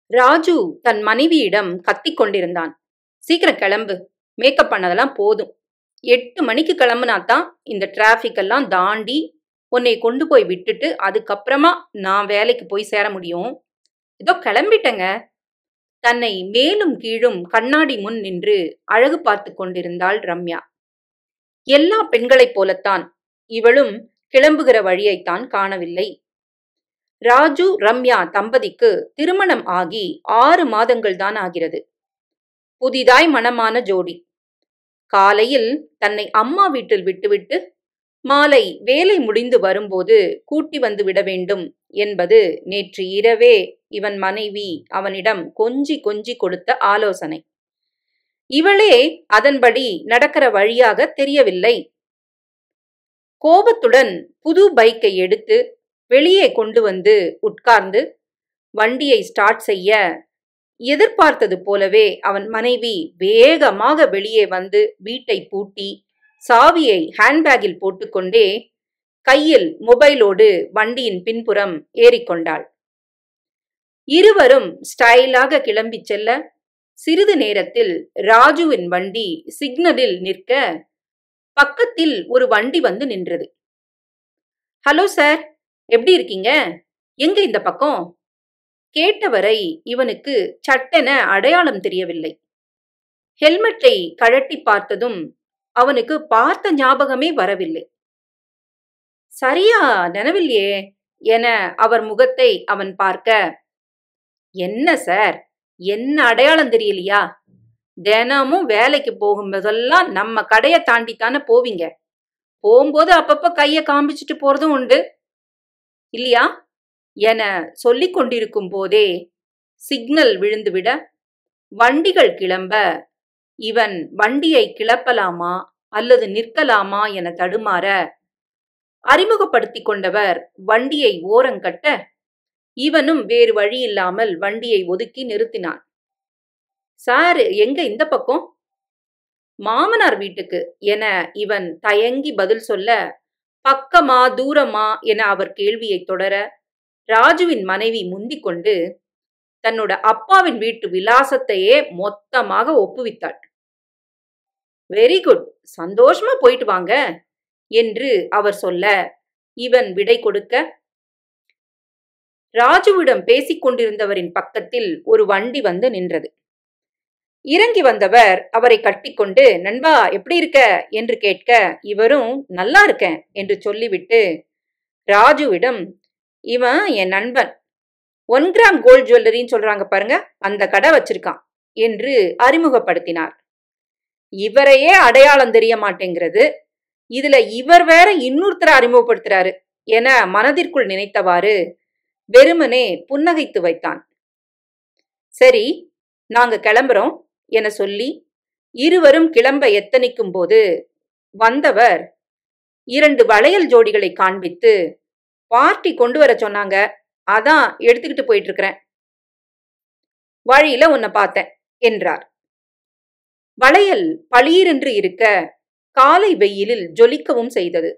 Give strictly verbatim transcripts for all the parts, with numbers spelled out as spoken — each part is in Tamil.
ராஜு தன் மனைவியிடம் கத்திக் கொண்டிருந்தான். சீக்கிரம் கிளம்பு, மேக்கப் பண்ணதெல்லாம் போதும். எட்டு மணிக்கு கிளம்புனாதான் இந்த டிராபிக் எல்லாம் தாண்டி உன்னை கொண்டு போய் விட்டுட்டு அதுக்கப்புறமா நான் வேலைக்கு போய் சேர முடியும். இதோ கிளம்பிட்டேங்க. தன்னை மேலும் கீழும் கண்ணாடி முன் நின்று அழகு பார்த்து கொண்டிருந்தாள் ரம்யா. எல்லா பெண்களைப் போலத்தான் இவளும் கிளம்புகிற வழியைத்தான் காணவில்லை. ராஜு ரம்யா தம்பதிக்கு திருமணம் ஆகி ஆறு மாதங்கள் தான் ஆகிறது. புதிதாய் மணமான ஜோடி. காலையில் தன்னை அம்மா வீட்டில் விட்டுவிட்டு மாலை வேலை முடிந்து வரும்போது கூட்டி வந்து விட வேண்டும் என்பது நேற்று இரவே இவன் மனைவி அவனிடம் கொஞ்சி கொஞ்சி கொடுத்த ஆலோசனை. இவளே அதன்படி நடக்கிற வழியாக தெரியவில்லை. கோபத்துடன் புது பைக்கை எடுத்து வெளியே கொண்டு வந்து உட்கார்ந்து வண்டியை ஸ்டார்ட் செய்ய எதிர்பார்த்தது போலவே அவன் மனைவி வேகமாக வெளியே வந்து வீட்டை பூட்டி சாவியை ஹேண்ட்பேக்கில் போட்டுக்கொண்டே கையில் மொபைலோடு வண்டியின் பின்புறம் ஏறிக்கொண்டாள். இருவரும் ஸ்டைலாக கிளம்பி செல்ல சிறிது நேரத்தில் ராஜுவின் வண்டி சிக்னலில் நிற்க பக்கத்தில் ஒரு வண்டி வந்து நின்றது. ஹலோ சார், எப்படி இருக்கீங்க? எங்க இந்த பக்கம்? கேட்டவரை இவனுக்கு சட்டென அடையாளம் தெரியவில்லை. ஹெல்மெட்டை கழட்டி பார்த்ததும் அவனுக்கு பார்த்த ஞாபகமே வரவில்லை. சரியா நினைவில்லையே என அவர் முகத்தை அவன் பார்க்க, என்ன சார், என்ன அடையாளம் தெரியலையா? தினமும் வேலைக்கு போகும்போதெல்லாம் நம்ம கடையை தாண்டித்தானே போவீங்க. போகும்போது அப்பப்ப கைய காமிச்சிட்டு போறதும் உண்டு இல்லையா என சொல்லிக் கொண்டிருக்கும் போதே சிக்னல் விழுந்துவிட வண்டிகள் கிளம்ப இவன் வண்டியை கிளப்பலாமா அல்லது நிற்கலாமா என தடுமாற அறிமுகப்படுத்தி கொண்டவர் வண்டியை ஓரங்கட்ட இவனும் வேறு வழி இல்லாமல் வண்டியை ஒதுக்கி நிறுத்தினான். சார், எங்க இந்த பக்கம்? மாமனார் வீட்டுக்கு என இவன் தயங்கி பதில் சொல்ல, பக்கமா தூரமா என அவர் கேள்வியை தொடர ராஜுவின் மனைவி முந்திக் கொண்டு தன்னோட அப்பாவின் வீட்டு விலாசத்தையே மொத்தமாக ஒப்புவித்தாள். வெரி குட், சந்தோஷமா போயிட்டு வாங்க என்று அவர் சொல்ல இவன் விடை கொடுக்க, ராஜுவிடம் பேசிக் கொண்டிருந்தவரின் பக்கத்தில் ஒரு வண்டி வந்து நின்றது. இறங்கி வந்தவர் அவரை கட்டிக்கொண்டு, நண்பா எப்படி இருக்க என்று கேட்க, இவரும் நல்லா இருக்கேன் என்று சொல்லிவிட்டு ராஜுவிடம், இவன் என் நண்பன், ஒன் கிராம் கோல்ட் ஜுவல்லரின்னு சொல்றாங்க பாருங்க, அந்த கடை வச்சிருக்கான் என்று அறிமுகப்படுத்தினார். இவரையே அடையாளம் தெரிய மாட்டேங்கிறது, இதுல இவர் வேற இன்னொருத்தரை அறிமுகப்படுத்துறாரு என மனதிற்குள் நினைத்தவாறு வெறுமனே புன்னகைத்து வைத்தான். சரி, நாங்க கிளம்புறோம் என சொல்லி இருவரும் கிளம்ப எத்தனிக்கும் போது வந்தவர் இரண்டு வளையல் ஜோடிகளை காண்பித்து, பார்ட்டி கொண்டு வர சொன்னாங்க, அதான் எடுத்துக்கிட்டு போயிட்டு இருக்கிறேன், வழியில உன்னை பார்த்தேன் என்றார். வளையல் பளீரென்று இருக்க காலை வெயிலில் ஜொலிக்கவும் செய்தது.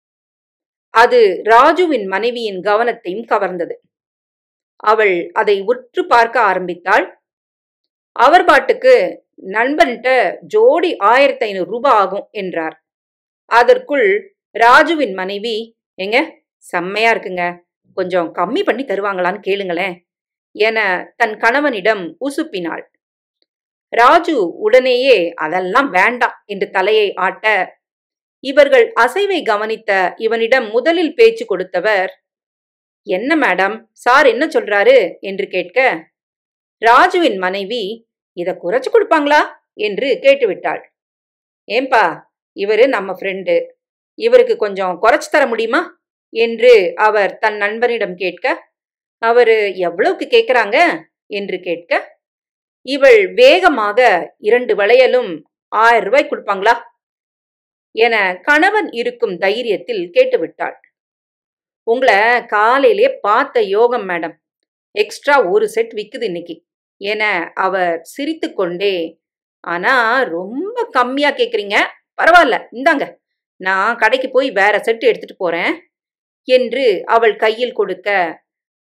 அது ராஜுவின் மனைவியின் கவனத்தையும் கவர்ந்தது. அவள் அதை உற்று பார்க்க ஆரம்பித்தாள். அவர் பாட்டுக்கு, நண்பன்கிட்ட ஜோடி ஆயிரத்தி ஐநூறு ரூபாய் ஆகும் என்றார். அதற்குள் ராஜுவின் மனைவி, எங்க செம்மையா இருக்குங்க, கொஞ்சம் கம்மி பண்ணி தருவாங்களான்னு கேளுங்களேன் என தன் கணவனிடம் உசுப்பினாள். ராஜு உடனேயே அதெல்லாம் வேண்டாம் என்று தலையை ஆட்ட, இவர்கள் அசைவை கவனித்த இவனிடம் முதலில் பேச்சு கொடுத்தவர், என்ன மேடம், சார் என்ன சொல்றாரு என்று கேட்க, ராஜுவின் மனைவி, இத குறைச்சு கொடுப்பாங்களா என்று கேட்டுவிட்டாள். ஏம்பா, இவரு நம்ம ஃப்ரெண்டு, இவருக்கு கொஞ்சம் குறைச்சு தர முடியுமா என்று அவர் தன் நண்பனிடம் கேட்க, அவரு எவ்வளவுக்கு கேட்கிறாங்க என்று கேட்க, இவள் வேகமாக இரண்டு வளையலும் ஆயிரம் ரூபாய் கொடுப்பாங்களா என கணவன் இருக்கும் தைரியத்தில் கேட்டுவிட்டாள். உங்களை காலையிலே பார்த்த யோகம் மேடம், எக்ஸ்ட்ரா ஒரு செட் விக்குது இன்னைக்கு என அவர் சிரித்து கொண்டே, ஆனா ரொம்ப கம்மியா கேக்குறீங்க, பரவாயில்ல இந்தாங்க, நான் கடைக்கு போய் வேற செட் எடுத்துட்டு போறேன் என்று அவள் கையில் கொடுக்க,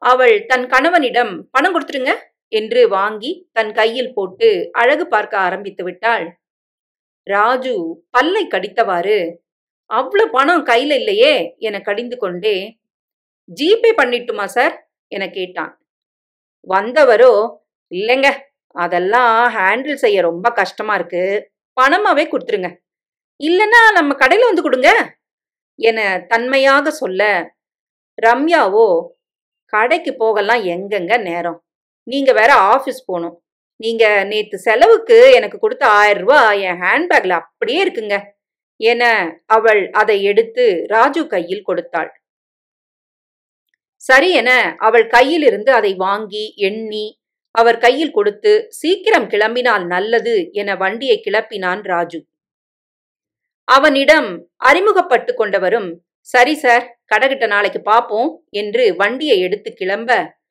அவள் தன் கணவனிடம் பணம் கொடுத்துருங்க என்று வாங்கி தன் கையில் போட்டு அழகு பார்க்க ஆரம்பித்து விட்டாள். ராஜு பல்லை கடித்தவாறு, அவ்வளவு பணம் கையில இல்லையே என கடிந்து கொண்டே, ஜிபே பண்ணிட்டுமா சார் என கேட்டான். வந்தவரோ, இல்லைங்க, அதெல்லாம் ஹேண்டில் செய்ய ரொம்ப கஷ்டமா இருக்கு, பணமாவே கொடுத்துருங்க, இல்லைன்னா நம்ம கடையில வந்து கொடுங்க என தன்மையாக சொல்ல, ரம்யாவோ, கடைக்கு போகலாம் எங்கெங்க நேரம், நீங்க வேற ஆபீஸ் போகணும், நீங்க நேத்து செலவுக்கு எனக்கு கொடுத்த ஆயிரம் ரூபாய் என் ஹேண்ட்பேக்ல அப்படியே இருக்குங்க என அவள் அதை எடுத்து ராஜு கையில் கொடுத்தாள். சரி என அவள் கையில் இருந்து அதை வாங்கி எண்ணி அவர் கையில் கொடுத்து, சீக்கிரம் கிளம்பினால் நல்லது என வண்டியை கிளப்பினான் ராஜு. அவனிடம் அறிமுகப்பட்டு கொண்டவரும், சரி சார், கடைகிட்ட நாளைக்கு பாப்போம் என்று வண்டியை எடுத்து கிளம்ப,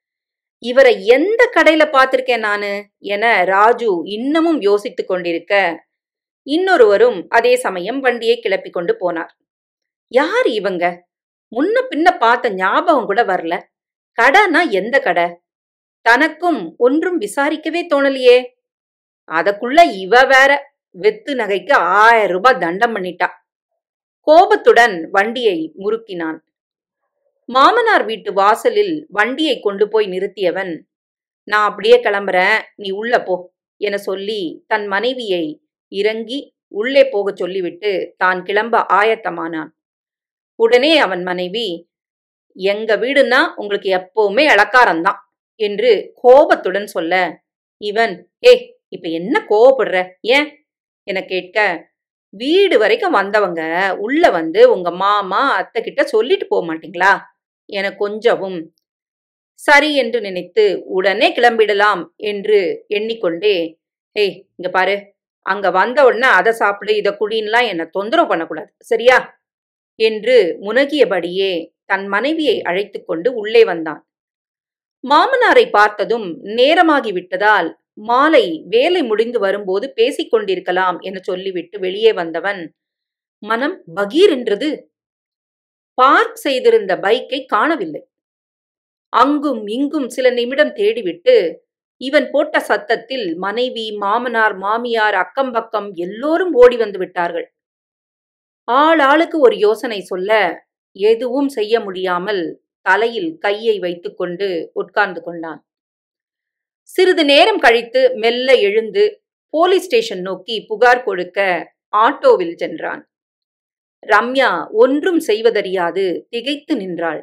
இவரை எந்த கடையில பார்த்திருக்கேன் நானு என ராஜு இன்னமும் யோசித்துக் கொண்டிருக்க, இன்னொருவரும் அதே சமயம் வண்டியை கிளப்பி கொண்டு போனார். யார் இவங்க? முன்ன பின்ன பார்த்த ஞாபகம் கூட வரல. கடைனா எந்த கடை? தனக்கும் ஒன்றும் விசாரிக்கவே தோணலையே. அதற்குள்ள இவ வேற வெத்து நகைக்கு ஆயிரம் ரூபாய் தண்டம் பண்ணிட்டா. கோபத்துடன் வண்டியை முறுக்கினான். மாமனார் வீட்டு வாசலில் வண்டியை கொண்டு போய் நிறுத்தியவன், நான் அப்படியே கிளம்புறேன், நீ உள்ள போ என சொல்லி தன் மனைவியை இறங்கி உள்ளே போக சொல்லிவிட்டு தான் கிளம்ப ஆயத்தமானான். உடனே அவன் மனைவி, எங்க வீடுன்னா உங்களுக்கு எப்பவுமே இளக்காரம்தான் என்று கோபத்துடன் சொல்ல, இவன், ஏ இப்ப என்ன கோவப்படுற ஏன் என கேட்க, வீடு வரைக்கும் வந்தவங்க உள்ள வந்து உங்க மாமா அத்தை கிட்ட சொல்லிட்டு போக மாட்டீங்களா என கொஞ்சவும், சரி என்று நினைத்து உடனே கிளம்பிடலாம் என்று எண்ணிக்கொண்டே, ஏய் இங்க பாரு, அங்க வந்த உடனே அதை சாப்பிடு இதை குடின்லாம் என்ன தொந்தரவு பண்ணக்கூடாது சரியா என்று முனகியபடியே தன் மனைவியை அழைத்து கொண்டு உள்ளே வந்தான். மாமனாரை பார்த்ததும் நேரமாகிவிட்டதால் மாலை வேலை முடிந்து வரும்போது பேசிக் கொண்டிருக்கலாம் என சொல்லிவிட்டு வெளியே வந்தவன் மனம் பகீர் என்றது. பார்க் செய்திருந்த பைக்கை காணவில்லை. அங்கும் இங்கும் சில நிமிடம் தேடிவிட்டு இவன் போட்ட சத்தத்தில் மனைவி, மாமனார், மாமியார், அக்கம் பக்கம் எல்லோரும் ஓடி வந்து விட்டார்கள். ஆள் ஆளுக்கு ஒரு யோசனை சொல்ல எதுவும் செய்ய முடியாமல் தலையில் கையை வைத்துக்கொண்டு உட்கார்ந்து கொண்டான். சிறிது நேரம் கழித்து மெல்ல எழுந்து போலீஸ் ஸ்டேஷன் நோக்கி புகார் கொடுக்க ஆட்டோவில் சென்றான். ரம்யா ஒன்றும் செய்வதறியாது திகைத்து நின்றாள்.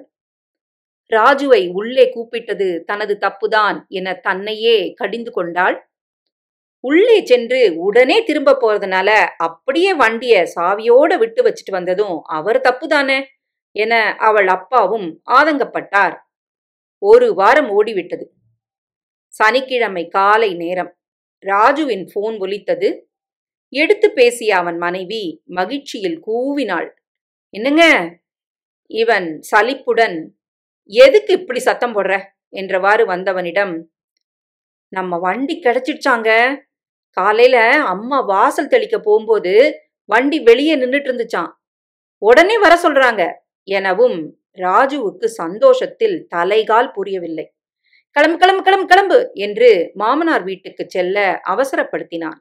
ராஜுவை உள்ளே கூப்பிட்டது தனது தப்புதான் என தன்னையே கடிந்து கொண்டாள். உள்ளே சென்று உடனே திரும்ப போறதுனால அப்படியே வண்டிய சாவியோட விட்டு வச்சுட்டு வந்ததும் அவர் தப்புதானே என அவள் அப்பாவும் ஆதங்கப்பட்டார். ஒரு வாரம் ஓடிவிட்டது. சனிக்கிழமை காலை நேரம் ராஜுவின் போன் ஒலித்தது. எடுத்து பேசிய அவன் மனைவி மகிழ்ச்சியில் கூவினாள், என்னங்க? இவன் சலிப்புடன், எதுக்கு இப்படி சத்தம் போடுற என்றவாறு வந்தவனிடம், நம்ம வண்டி கிடைச்சிடுச்சாங்க, காலையில அம்மா வாசல் தெளிக்க போகும்போது வண்டி வெளியே நின்றுட்டு இருந்துச்சான், உடனே வர சொல்றாங்க எனவும் ராஜுவுக்கு சந்தோஷத்தில் தலைகால் புரியவில்லை. கிளம்பு கிளம்பு கிளம்பு கிளம்பு என்று மாமனார் வீட்டுக்கு செல்ல அவசரப்படுத்தினான்.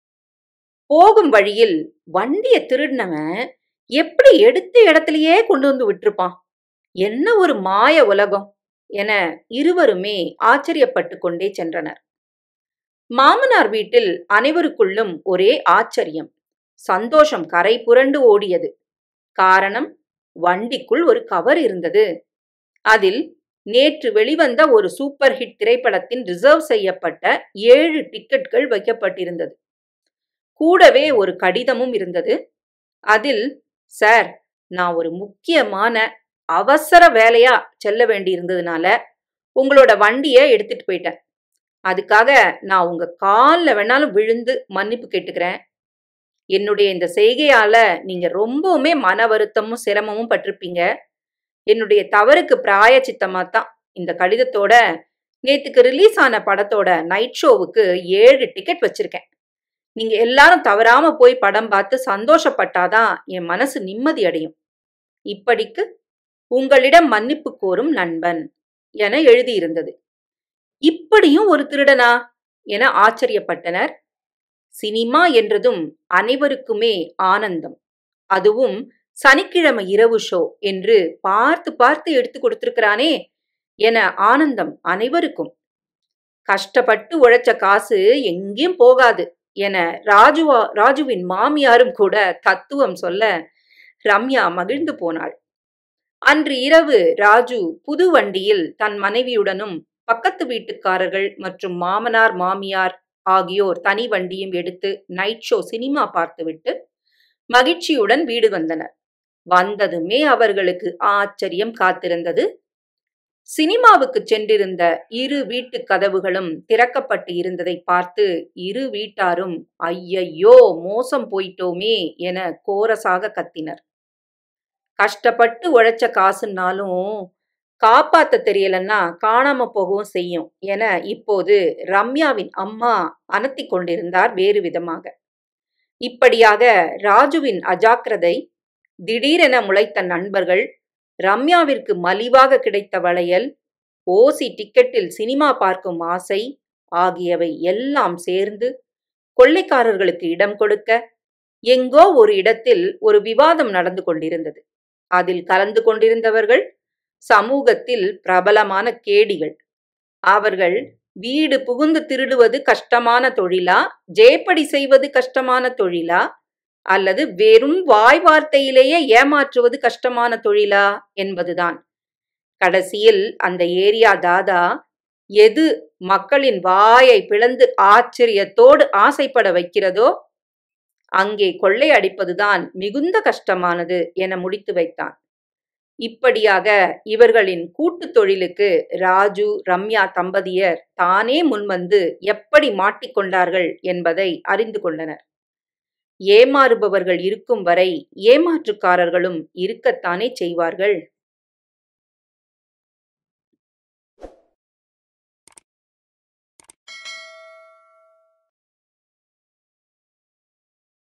போகும் வழியில் வண்டியை திருடினவன் எப்படி எடுத்த இடத்திலேயே கொண்டு வந்து விட்டுருப்பான், என்ன ஒரு மாய உலகம் என இருவருமே ஆச்சரியப்பட்டு கொண்டே சென்றனர். மாமனார் வீட்டில் அனைவருக்குள்ளும் ஒரே ஆச்சரியம், சந்தோஷம் கரை புரண்டு ஓடியது. காரணம், வண்டிக்குள் ஒரு கவர் இருந்தது. அதில் நேற்று வெளிவந்த ஒரு சூப்பர் ஹிட் திரைப்படத்தின் ரிசர்வ் செய்யப்பட்ட ஏழு டிக்கெட்கள் வைக்கப்பட்டிருந்தது. கூடவே ஒரு கடிதமும் இருந்தது. அதில், சார், நான் ஒரு முக்கியமான அவசர வேலையா செல்ல வேண்டி இருந்ததுனால உங்களோட வண்டியை எடுத்துட்டு போயிட்டேன். அதுக்காக நான் உங்க காலில் வேணாலும் விழுந்து மன்னிப்பு கேட்டுக்கிறேன். என்னுடைய இந்த செய்கையால நீங்க ரொம்பவுமே மன வருத்தமும் சிரமமும் பட்டிருப்பீங்க. என்னுடைய தவறுக்கு பிராயச்சித்தமா தான் இந்த கடிதத்தோட நேத்துக்கு ரிலீஸ் ஆன படத்தோட நைட் ஷோவுக்கு ஏழு டிக்கெட் வச்சிருக்கேன். நீங்க எல்லாரும் தவறாம போய் படம் பார்த்து சந்தோஷப்பட்டாதான் என் மனசு நிம்மதி அடையும். இப்படிக்கு உங்களிடம் மன்னிப்பு கோரும் நண்பன் என எழுதியிருந்தது. இப்படியும் ஒரு திருடனா என ஆச்சரியப்பட்டனர். சினிமா என்றதும் அனைவருக்குமே ஆனந்தம். அதுவும் சனிக்கிழமை இரவு ஷோ என்று பார்த்து பார்த்து எடுத்து கொடுத்திருக்கிறானே என ஆனந்தம் அனைவருக்கும். கஷ்டப்பட்டு உழைச்ச காசு எங்கேயும் போகாது என ராஜுவா ராஜுவின் மாமியாரும் கூட தத்துவம் சொல்ல ரம்யா மகிழ்ந்து போனாள். அன்று இரவு ராஜு புது வண்டியில் தன் மனைவியுடனும் பக்கத்து வீட்டுக்காரர்கள் மற்றும் மாமனார் மாமியார் ஆகியோர் தனி வண்டியும் எடுத்து நைட் ஷோ சினிமா பார்த்துவிட்டு மகிழ்ச்சியுடன் வீடு வந்தனர். வந்ததுமே அவர்களுக்கு ஆச்சரியம் காத்திருந்தது. சினிமாவுக்கு சென்றிருந்த இரு வீட்டு கதவுகளும் திறக்கப்பட்டு இருந்ததை பார்த்து இரு வீட்டாரும் ஐயையோ மோசம் போயிட்டோமே என கோரசாக கத்தினர். கஷ்டப்பட்டு உழைச்ச காசுன்னாலும் காப்பாத்த தெரியலன்னா காணாம போகவும் செய்யும் என இப்போது ரம்யாவின் அம்மா அனத்தி கொண்டிருந்தார் வேறு விதமாக. இப்படியாக ராஜுவின் அஜாக்கிரதை, திடீரென முளைத்த நண்பர்கள், ரம்யாவிற்கு மலிவாக கிடைத்த வளையல், ஓசி டிக்கெட்டில் சினிமா பார்க்கும் ஆசை ஆகியவை எல்லாம் சேர்ந்து கொள்ளைக்காரர்களுக்கு இடம் கொடுக்க எங்கோ ஒரு இடத்தில் ஒரு விவாதம் நடந்து கொண்டிருந்தது. அதில் கலந்து கொண்டிருந்தவர்கள் சமூகத்தில் பிரபலமான கேடிகள். அவர்கள் வீடு புகுந்து திருடுவது கஷ்டமான தொழிலா, ஜேப்படி செய்வது கஷ்டமான தொழிலா, அல்லது வெறும் வாய் வார்த்தையிலேயே ஏமாற்றுவது கஷ்டமான தொழிலா என்பதுதான். கடைசியில் அந்த ஏரியா தாதா எது மக்களின் வாயை பிளந்து ஆச்சரியத்தோடு ஆசைப்பட வைக்கிறதோ அங்கே கொள்ளை அடிப்பதுதான் மிகுந்த கஷ்டமானது என முடித்து வைத்தான். இப்படியாக இவர்களின் கூட்டு தொழிலுக்கு ராஜு ரம்யா தம்பதியர் தானே முன்வந்து எப்படி மாட்டிக்கொண்டார்கள் என்பதை அறிந்து கொண்டனர். ஏமாறுபவர்கள் இருக்கும் வரை ஏமாற்றுக்காரர்களும் இருக்கத்தானே செய்வார்கள்.